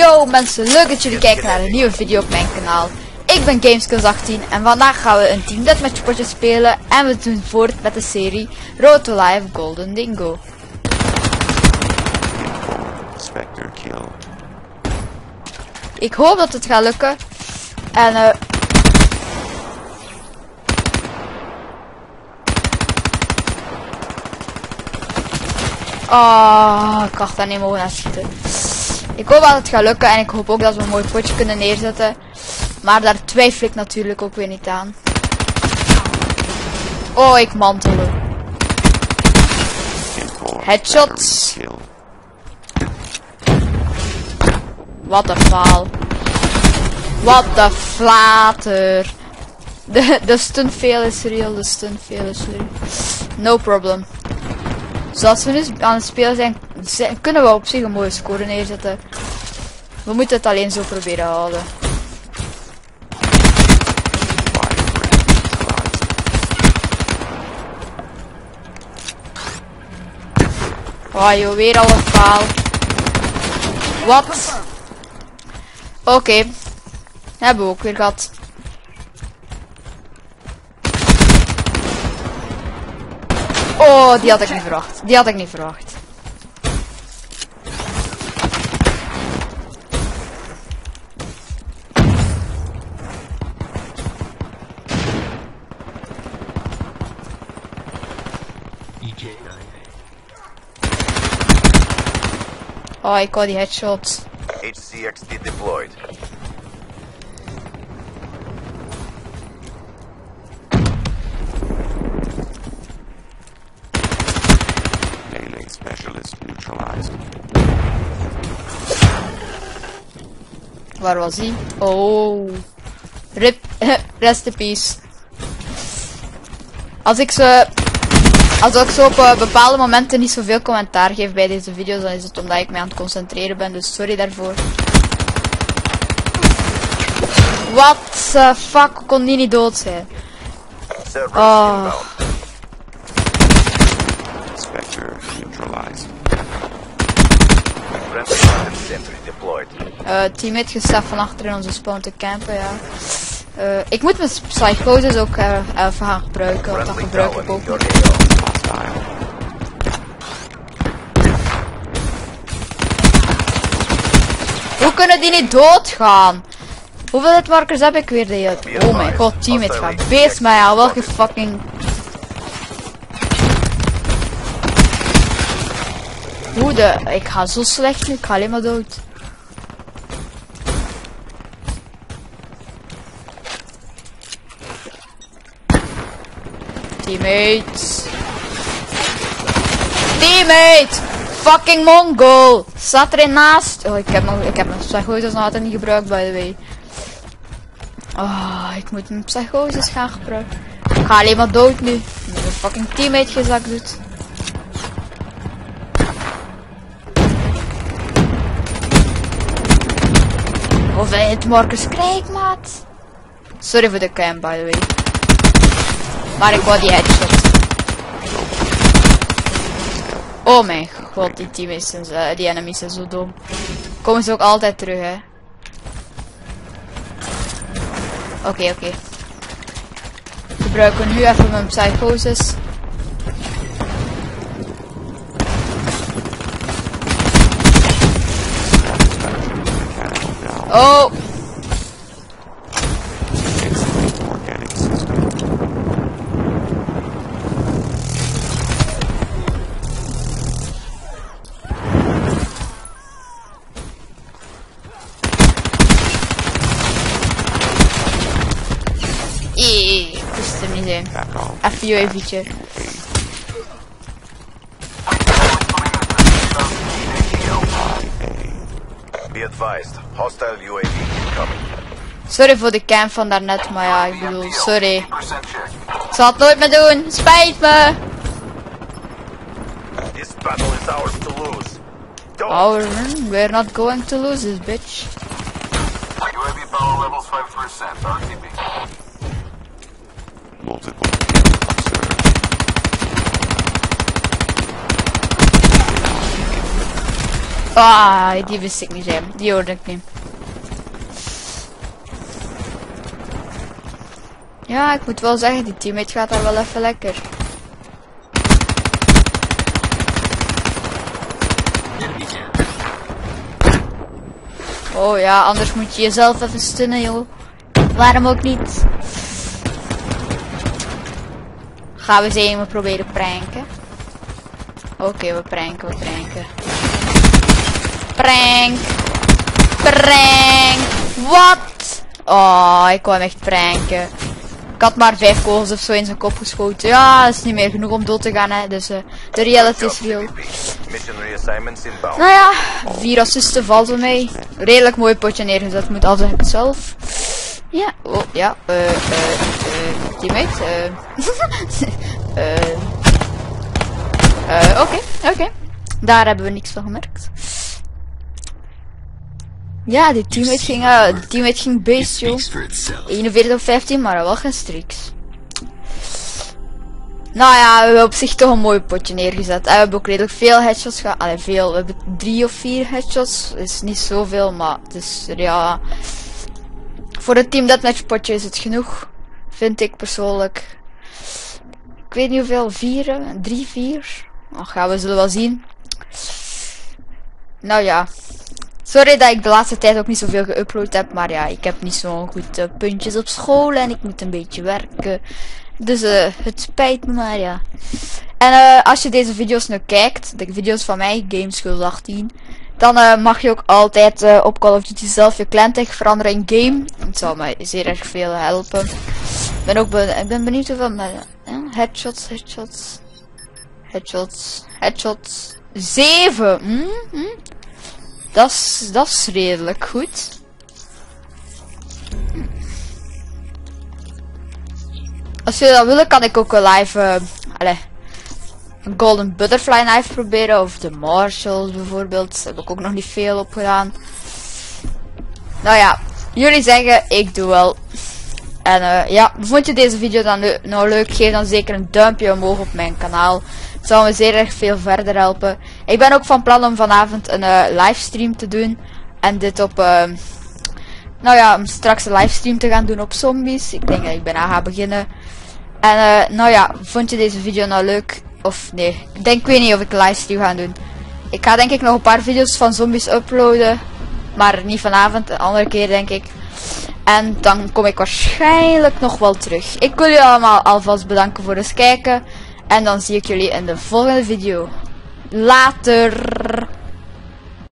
Yo mensen, leuk dat jullie kijken naar een nieuwe video op mijn kanaal. Ik ben Gameskills18 en vandaag gaan we een Team Deathmatch potje spelen en we doen voort met de serie Road to Life Golden Dingo. Spectre kill. Ik hoop dat het gaat lukken en ik had daar niet mogen naar schieten. Ik hoop dat het gaat lukken en ik hoop ook dat we een mooi potje kunnen neerzetten. Maar daar twijfel ik natuurlijk ook weer niet aan. Oh, ik mantelde. Headshots. Wat een faal. Wat een flater. De stunt fail is real, de stunt fail is real. No problem. Zoals we nu aan het spelen zijn, kunnen we op zich een mooie score neerzetten. We moeten het alleen zo proberen houden. Oh joh, weer al een faal. Wat? Oké. Hebben we ook weer gehad. Oh, die had ik niet verwacht. Die had ik niet verwacht. Oh, ik wou die headshot. HCXD deployed. Melee specialist neutralized. Waar was hij? Oh. Rip. Rest in peace. Als ik zo op bepaalde momenten niet zoveel commentaar geef bij deze video's, dan is het omdat ik me aan het concentreren ben, dus sorry daarvoor. Wat fuck, kon die niet dood zijn? Oh. Spectre neutralized. Teammate gestaat van achter in onze spawn te campen, ja. Ik moet mijn psychosis ook even gaan gebruiken, want dat gebruik ik ook niet. Hoe kunnen die niet doodgaan? Hoeveel hitmarkers heb ik weer? Oh mijn god, teammate gaat beest mij aan. Welke fucking... Ik ga zo slecht nu, ik ga alleen maar dood. Teammate. Teammate! Fucking Mongol! Staat er een naast? Oh, ik heb mijn psychosis nog altijd niet gebruikt, by the way. Oh, ik moet mijn psychosis gaan gebruiken. Ik ga alleen maar dood nu. Omdat mijn fucking teammate gezakt doet. Hoeveel hitmarkers krijg ik, maat? Sorry voor de cam, by the way. Maar ik wou die headshot. Oh mijn god, die teammates zijn die enemies zijn zo dom. Komen ze ook altijd terug, hè? Oké. Gebruiken nu even mijn psychosis. Oh! Ik wist er niet in. Even UAV'tje. Be advised, hostile UAV incoming. Sorry voor de cam van daarnet, maar ja, ik bedoel, sorry. Ik zal het nooit meer doen, spijt me. This battle is ours to lose. We're not going to lose this, bitch. UAV power levels 5%, RTB. Multiple kills observed. Ah, die wist ik niet zijn. Die hoorde ik niet. Ja, ik moet wel zeggen, die teammate gaat daar wel even lekker. Oh ja, anders moet je jezelf even stunnen, joh. Waarom ook niet? Gaan we eens even proberen pranken. Oké, we pranken. Prank! Wat? Oh, ik kwam echt pranken. Ik had maar 5 kogels of zo in zijn kop geschoten. Ja, dat is niet meer genoeg om dood te gaan, hè. Dus de reality is real. Mission reassignments inbound. Nou ja, 4 assisten valt er mee. Redelijk mooi potje neergezet, moet al zeggen zelf. Ja, oh ja, teammate, oké. Daar hebben we niks van gemerkt. Ja, die teammate ging beest, joh. 41 op 15, maar wel geen streaks. Nou ja, we hebben op zich toch een mooi potje neergezet. En we hebben ook redelijk veel headshots gehad. Allee, veel. We hebben 3 of 4 headshots. Is niet zoveel, maar het is, ja... Voor het team deathmatch potje is het genoeg. Vind ik persoonlijk. Ik weet niet hoeveel. 4? 3, 4? Ach ja, we zullen wel zien. Nou ja. Sorry dat ik de laatste tijd ook niet zoveel geüpload heb. Maar ja, ik heb niet zo'n goed puntjes op school. En ik moet een beetje werken. Dus het spijt me maar, ja. En als je deze video's nu kijkt, de video's van mij, Gameschool 18, dan mag je ook altijd op Call of Duty zelf je clan-tag veranderen in game. Het zou mij zeer erg veel helpen. Ik ben benieuwd hoeveel headshots. 7! Dat is redelijk goed. Als jullie dat willen, kan ik ook live een Golden Butterfly Knife proberen. Of de Marshalls bijvoorbeeld. Daar heb ik ook nog niet veel op gedaan. Nou ja, jullie zeggen, ik doe wel. En ja, vond je deze video dan nou leuk? Geef dan zeker een duimpje omhoog op mijn kanaal. Het zou me zeer erg veel verder helpen. Ik ben ook van plan om vanavond een livestream te doen. En dit op... nou ja, om straks een livestream te gaan doen op zombies. Ik denk dat ik bijna ga beginnen. En nou ja, vond je deze video nou leuk? Of nee, ik weet niet of ik een livestream ga doen. Ik ga denk ik nog een paar video's van zombies uploaden. Maar niet vanavond, een andere keer denk ik. En dan kom ik waarschijnlijk nog wel terug. Ik wil jullie allemaal alvast bedanken voor het kijken. En dan zie ik jullie in de volgende video. Later!